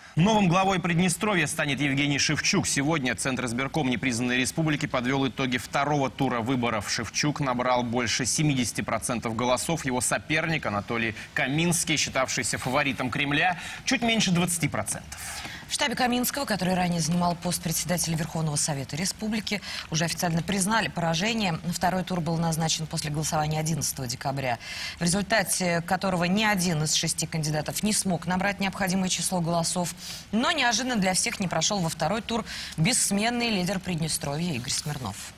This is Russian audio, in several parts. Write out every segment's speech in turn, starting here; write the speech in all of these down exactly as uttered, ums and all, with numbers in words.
Новым главой Приднестровья станет Евгений Шевчук. Сегодня Центр избирком непризнанной республики подвел итоги второго тура выборов. Шевчук набрал больше семидесяти процентов голосов. Его соперник Анатолий Каминский, считавшийся фаворитом Кремля, чуть меньше двадцати процентов. В штабе Каминского, который ранее занимал пост председателя Верховного Совета Республики, уже официально признали поражение. Второй тур был назначен после голосования одиннадцатого декабря, в результате которого ни один из шести кандидатов не смог набрать необходимое число голосов. Но неожиданно для всех не прошел во второй тур бессменный лидер Приднестровья Игорь Смирнов.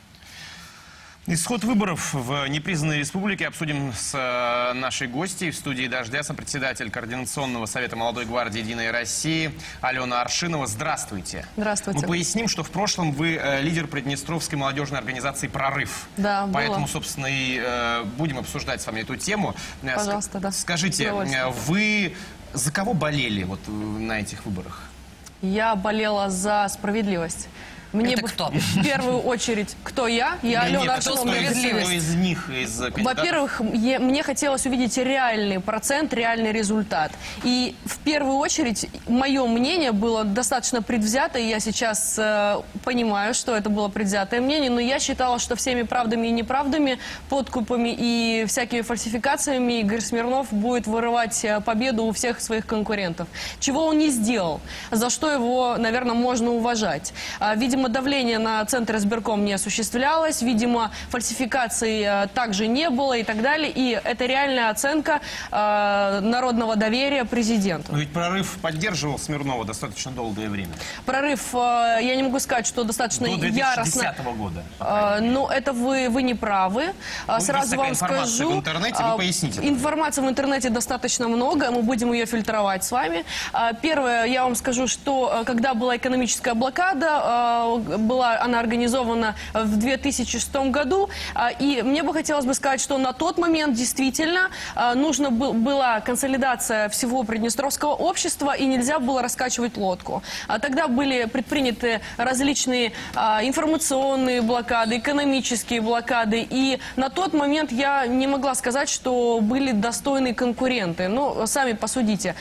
Исход выборов в непризнанной республике обсудим с э, нашей гостьей в студии «Дождя», сопредседатель Координационного совета молодой гвардии «Единой России» Алена Аршинова. Здравствуйте. Здравствуйте. Мы поясним, что в прошлом вы э, лидер Приднестровской молодежной организации «Прорыв». Да, было. Поэтому, собственно, и э, будем обсуждать с вами эту тему. Пожалуйста, да. Скажите, вы за кого болели вот на этих выборах? Я болела за справедливость. Мне Это бы кто? В первую очередь, кто я? Я Нет, Алена кто, Аршинова. кто из них, из кандидатов? Во-первых, мне хотелось увидеть реальный процент, реальный результат. И в первую очередь, мое мнение было достаточно предвзято, и я сейчас э, понимаю, что это было предвзятое мнение, но я считала, что всеми правдами и неправдами, подкупами и всякими фальсификациями Игорь Смирнов будет вырывать победу у всех своих конкурентов. Чего он не сделал, за что его, наверное, можно уважать. Видимо, давление на Центр избирком не осуществлялось, видимо, фальсификаций э, также не было и так далее. И это реальная оценка э, народного доверия президенту. Но ведь «Прорыв» поддерживал Смирнова достаточно долгое время. «Прорыв», э, я не могу сказать, что достаточно До две тысячи десятого яростно. года. Э, но это вы, вы не правы. Ну, Сразу вам скажу. В интернете, вы поясните. Информации в интернете достаточно много, мы будем ее фильтровать с вами. Первое, я вам скажу, что когда была экономическая блокада, была она организована в две тысячи шестом году, и мне бы хотелось бы сказать, что на тот момент действительно нужна была консолидация всего приднестровского общества, и нельзя было раскачивать лодку. Тогда были предприняты различные информационные блокады, экономические блокады, и на тот момент я не могла сказать, что были достойные конкуренты. Ну, сами посудите.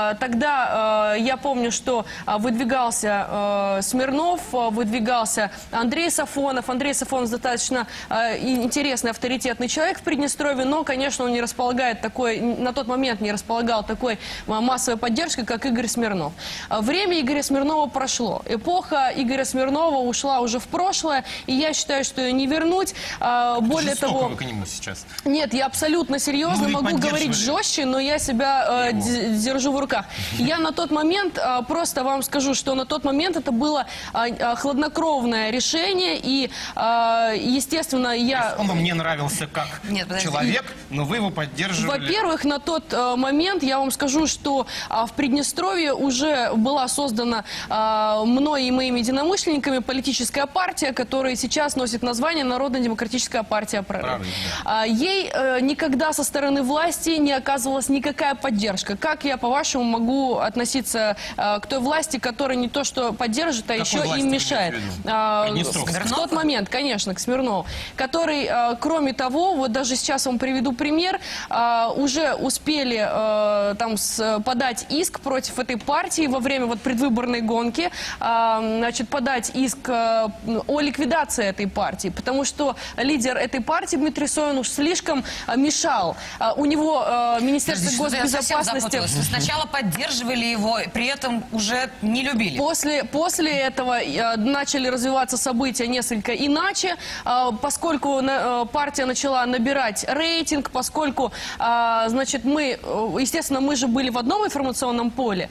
Тогда я помню, что выдвигался Смирнов, выдвигался Андрей Сафонов. Андрей Сафонов достаточно э, интересный, авторитетный человек в Приднестровье, но, конечно, он не располагает такой, на тот момент не располагал такой массовой поддержкой, как Игорь Смирнов. Время Игоря Смирнова прошло. Эпоха Игоря Смирнова ушла уже в прошлое, и я считаю, что ее не вернуть. Э, более Жестоко того... вы к нему сейчас. Нет, я абсолютно серьезно ну, могу говорить жестче, но я себя э, держу в руках. Я на тот момент, э, просто вам скажу, что на тот момент это было э, хладнокровное решение, и, э, естественно, я... Он вам не нравился как Нет, человек, но вы его поддерживали. Во-первых, на тот э, момент я вам скажу, что э, в Приднестровье уже была создана э, мной и моими единомышленниками политическая партия, которая сейчас носит название Народно-демократическая партия «Прорыв». Прорыв, да. Ей э, никогда со стороны власти не оказывалась никакая поддержка. Как я, по-вашему, могу относиться э, к той власти, которая не то что поддержит, а еще им мешает? А, в тот момент, конечно, к Смирнову, который, а, кроме того, вот даже сейчас вам приведу пример, а, уже успели а, там с, подать иск против этой партии во время вот предвыборной гонки, а, значит, подать иск а, о ликвидации этой партии, потому что лидер этой партии Дмитрий Соин уж слишком а, мешал. А, у него а, Министерство Подожди, госбезопасности... Вы сначала поддерживали его, при этом уже не любили. После, после этого а, начали развиваться события несколько иначе, поскольку партия начала набирать рейтинг, поскольку, значит, мы, естественно, мы же были в одном информационном поле,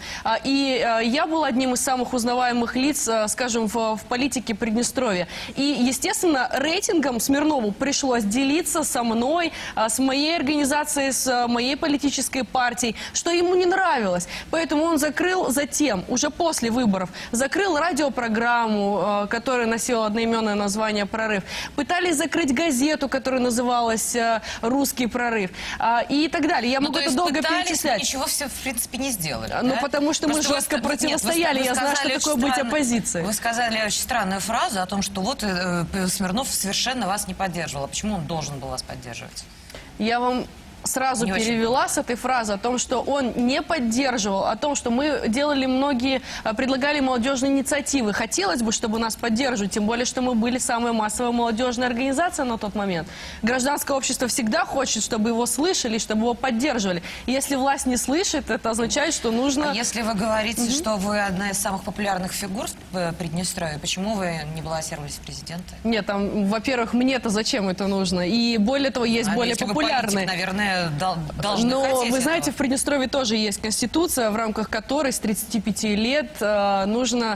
и я была одним из самых узнаваемых лиц, скажем, в, в политике Приднестровья. И, естественно, рейтингом Смирнову пришлось делиться со мной, с моей организацией, с моей политической партией, что ему не нравилось. Поэтому он закрыл затем, уже после выборов, закрыл радиопрограмму, которая носила одноименное название «Прорыв». Пытались закрыть газету, которая называлась «Русский прорыв». И так далее. Я ну, могу это долго пытались, перечислять. Ничего все, в принципе, не сделали. Ну, да? потому что Просто мы жестко вы, противостояли. Нет, вы, Я вы знаю, что такое быть странно, оппозицией. Вы сказали очень странную фразу о том, что вот э, Смирнов совершенно вас не поддерживал. А почему он должен был вас поддерживать? Я вам сразу Не очень перевела с этой фразы о том, что он не поддерживал, о том, что мы делали многие, э, предлагали молодежные инициативы. Хотелось бы, чтобы нас поддерживали, тем более, что мы были самая массовая молодежная организация на тот момент. Гражданское общество всегда хочет, чтобы его слышали, чтобы его поддерживали. И если власть не слышит, это означает, что нужно... А если вы говорите, mm-hmm. что вы одна из самых популярных фигур в Приднестровье, почему вы не баллотировались в президенты? Нет, там, во-первых, мне-то зачем это нужно? И более того, есть а более если популярные. Вы политик, наверное, дол должны Но хотеть вы этого. знаете, в Приднестровье тоже есть конституция, в рамках которой с тридцати пяти лет э, нужно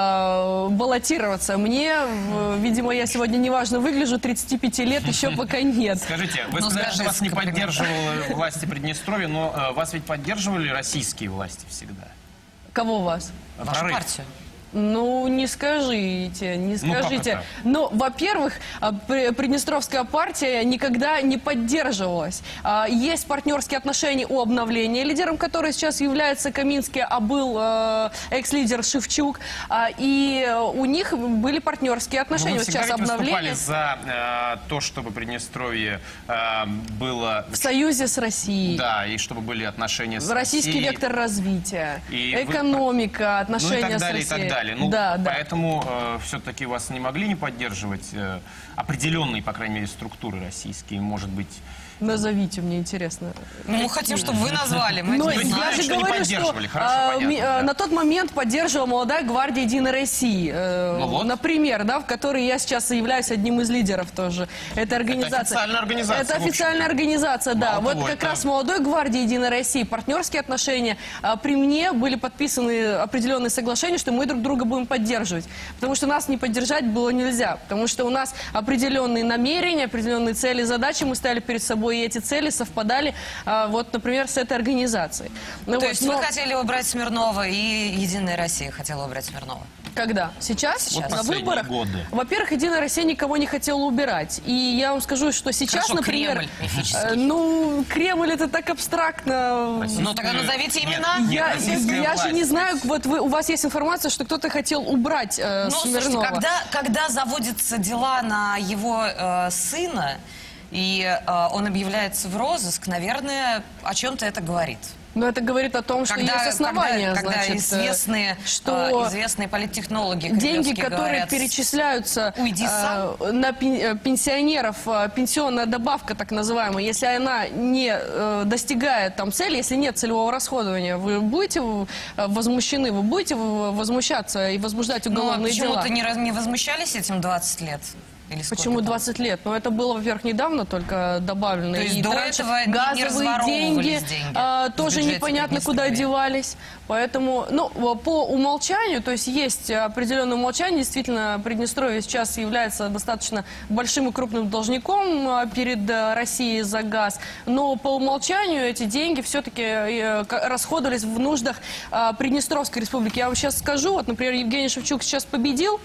э, баллотироваться. Мне, э, видимо, я сегодня неважно выгляжу, тридцати пяти лет еще пока нет. Скажите, вы Ну, сказали, что вас не комплимент. поддерживали власти Приднестровья, но э, вас ведь поддерживали российские власти всегда? Кого вас? Вашу Прорыв. партию. Ну, не скажите, не Ну, как скажите. это? Но, во-первых, а, При- Приднестровская партия никогда не поддерживалась. А, Есть партнерские отношения у обновления, лидером которой сейчас является Каминский, а был э, экс-лидер Шевчук. А, И у них были партнерские Ну, отношения. вы Вот всегда сейчас ведь выступали обновление за э, то, чтобы Приднестровье э, было... в союзе с Россией. Да, и чтобы были отношения с Российский Россией. вектор развития, И вы- экономика, Ну отношения и так далее, с и так Россией. далее. Ну, да, да. поэтому э, все-таки вас не могли не поддерживать э, определенные, по крайней мере, структуры российские, может быть. Назовите, мне интересно. Ну, мы хотим, чтобы вы назвали. Мы Но это не я знаем. же что не говорю, что поддерживали. Хорошо, а, понятно, ми- а, да. на тот момент поддерживала молодая гвардия Единой России. э, Ну вот. Например, да, в которой я сейчас и являюсь одним из лидеров тоже. Это организация. официальная организация, Это в общем-то. официальная организация, да. Мало Вот того, как это- раз с молодой гвардией Единой России партнерские отношения. А, При мне были подписаны определенные соглашения, что мы друг друга будем поддерживать. Потому что нас не поддержать было нельзя. Потому что у нас определенные намерения, определенные цели, задачи мы ставили перед собой, и эти цели совпадали, а, вот, например, с этой организацией. Ну, То вот, есть но вы хотели убрать Смирнова, и Единая Россия хотела убрать Смирнова? Когда? Сейчас? Вот На последние выборах? годы. Во-первых, Единая Россия никого не хотела убирать. И я вам скажу, что сейчас, Хорошо, например... Кремль мифический. э, ну, Кремль это так абстрактно. Ну, тогда назовите Нет, имена. нет, Я, российская я же не власть. знаю, вот вы, у вас есть информация, что кто-то хотел убрать э, Ну, слушайте, Смирнова. когда, когда заводятся дела на его э, сына, и э, он объявляется в розыск, наверное, о чем-то это говорит. Но это говорит о том, что Когда, есть основания, когда, когда значит, э, известные, что э, известные политтехнологи деньги, кремлевские которые говорят, перечисляются «Уйди сам». э, на пен- э, пенсионеров, э, пенсионная добавка так называемая, если она не э, достигает там цели, если нет целевого расходования, вы будете э, возмущены, вы будете в- возмущаться и возбуждать Ну, а уголовные дела? почему-то не, раз- не возмущались этим двадцать лет? Или сколько Почему там? двадцать лет? Ну, это было, во-первых, недавно только добавлено. То есть И до раньше этого не- не газовые разворовывались деньги, деньги а, в тоже бюджете непонятно куда Приднестровья. девались. Поэтому, ну, по умолчанию, то есть есть определенное умолчание. Действительно, Приднестровье сейчас является достаточно большим и крупным должником а, перед а, Россией за газ. Но по умолчанию эти деньги все-таки э, к- расходовались в нуждах а, Приднестровской республики. Я вам сейчас скажу, вот, например, Евгений Шевчук сейчас победил,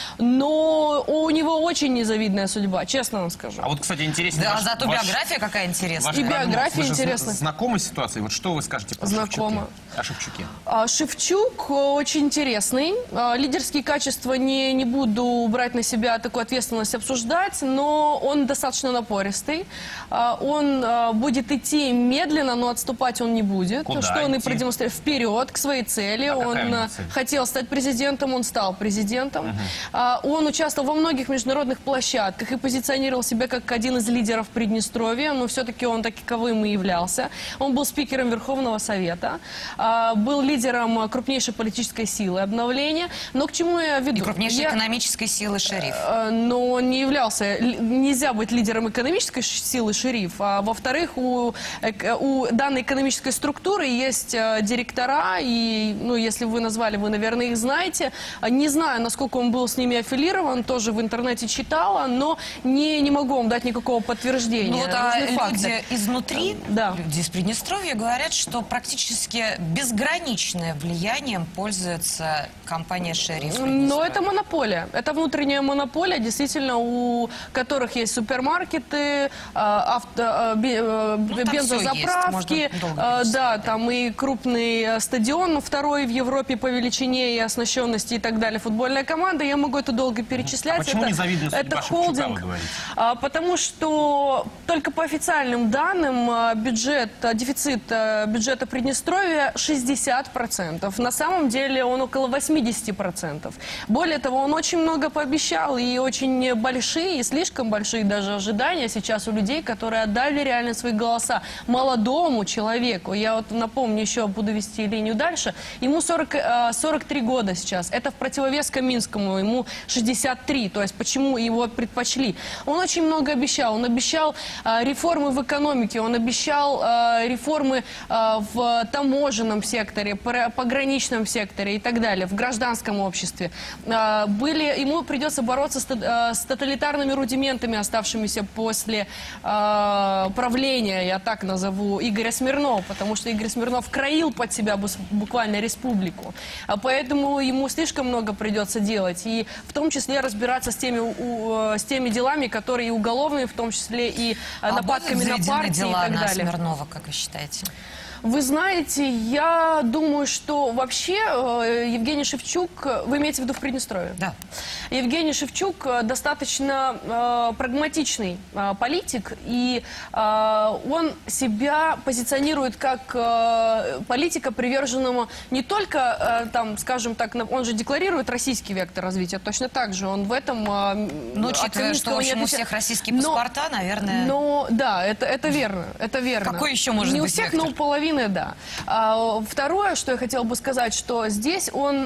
но у него очень незавидная судьба, честно вам скажу. А вот, кстати, интересно. Да, ваш- зато ваш- биография какая интересная. ваш И прогноз. биография Вы же зна- интересна. Знакомы с ситуацией? Вот что вы скажете про Знакома. Шевчуке? О Шевчуке? А, Шевчук э, очень интересный. А, Лидерские качества не, не буду брать на себя такую ответственность обсуждать, но он достаточно напористый. А, Он а, будет идти медленно, но отступать он не будет. Куда что он и идти? продемонстрировал вперед, к своей цели. А какая у он него а, цель? хотел стать президентом, он стал президентом. А, Он участвовал во многих международных площадках и позиционировал себя как один из лидеров Приднестровья, но все-таки он таковым и являлся. Он был спикером Верховного Совета, а, был лидером крупнейшей политической силы обновления. Но к чему я веду? И крупнейшей Я- экономической силы шериф. Э, но он не являлся, л- нельзя быть лидером экономической ш- силы шериф, а во-вторых, у, эк- у данной экономической структуры есть э, директора, и, ну, если вы назвали, вы, наверное, их знаете. А Не знаю, насколько он был с ними аффилирован, тоже в интернете читала, но не, не могу вам дать никакого подтверждения. Ну вот, а Нужны факты. люди изнутри, Да. люди из Приднестровья говорят, что практически безграничное влиянием пользуется компания «Шериф». Но это монополия. Это внутренняя монополия, действительно, у которых есть супермаркеты, а, авто, а, бе- э, Ну, там всё бензозаправки, есть, можно долго а, перечислять, да, да. там и крупный э, стадион, второй в Европе по величине и оснащенности и так далее, футбольная команда. Я могу это долго перечислять. А почему это, незавидная судьба это Шевчука, вы холдинг, говорите? а, потому что только по официальным данным а, бюджет, а, дефицит а, бюджета Приднестровья шестьдесят процентов. На самом деле он около восьмидесяти процентов. Более того, он очень много пообещал, и очень большие, и слишком большие даже ожидания сейчас у людей, которые отдали реально свои голоса молодому человеку. Я вот напомню, еще буду вести линию дальше. Ему сорок, сорок три года сейчас. Это в противовес Каминскому. Ему шестьдесят три. То есть почему его предпочли? Он очень много обещал. Он обещал э, реформы в экономике. Он обещал э, реформы э, в таможенном секторе, пограничном секторе и так далее, в гражданском обществе. Э, были, ему придется бороться с, э, с тоталитарными рудиментами, оставшимися после э, правления, я так назову, Игоря Смирнова, потому что Игорь Смирнов краил под себя буквально республику. А поэтому ему слишком много придется делать. И в том числе разбираться с теми, у, с теми делами, которые и уголовные, в том числе и а нападками на партии дела и так на далее. Смирнова, как вы считаете? Вы знаете, я думаю, что вообще э, Евгений Шевчук, вы имеете в виду в Приднестровье? Да. Евгений Шевчук э, достаточно э, прагматичный э, политик, и э, он себя позиционирует как э, политика, приверженного не только, э, там, скажем так, он же декларирует российский вектор развития, точно так же, он в этом... Э, ну, учитывая, что, в общем, у всех российские паспорта, но, наверное... Но, да, это, это верно, это верно. Какой еще может не быть у всех, вектор? но у половины. Да. А, второе, что я хотела бы сказать, что здесь он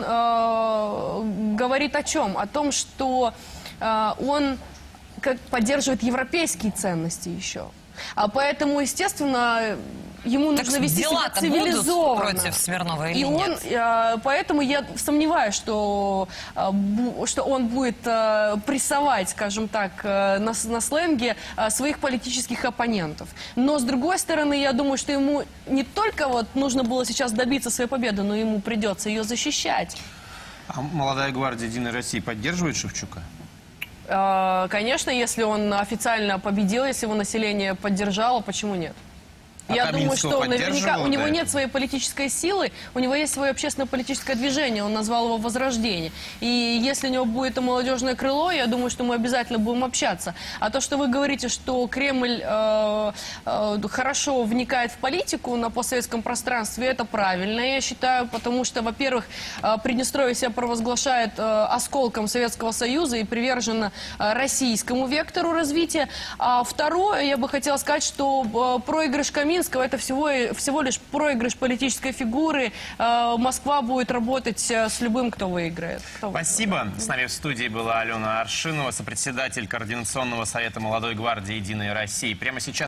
э, говорит о чем? О том, что э, он как, поддерживает европейские ценности еще. А поэтому, естественно, ему так нужно вести себя цивилизованно. Против Смирнова или И он, нет? э, поэтому я сомневаюсь, что, э, бу, что он будет э, прессовать, скажем так, э, на, на сленге э, своих политических оппонентов. Но, с другой стороны, я думаю, что ему не только вот нужно было сейчас добиться своей победы, но ему придется ее защищать. А молодая гвардия «Единой России» поддерживает Шевчука? Конечно, если он официально победил, если его население поддержало, почему нет? А Я думаю, что наверняка у него да, нет своей политической силы, у него есть свое общественно-политическое движение, он назвал его «Возрождение». И если у него будет молодежное крыло, я думаю, что мы обязательно будем общаться. А то, что вы говорите, что Кремль э, э, хорошо вникает в политику на постсоветском пространстве, это правильно, я считаю, потому что, во-первых, э, Приднестровье себя провозглашает э, осколком Советского Союза и привержено э, российскому вектору развития. А второе, я бы хотела сказать, что э, проигрыш Каминского это всего, всего лишь проигрыш политической фигуры. Э, Москва будет работать с любым, кто выиграет. Кто Спасибо. выиграет. С нами в студии была Алена Аршинова, сопредседатель Координационного совета молодой гвардии «Единой России». Прямо сейчас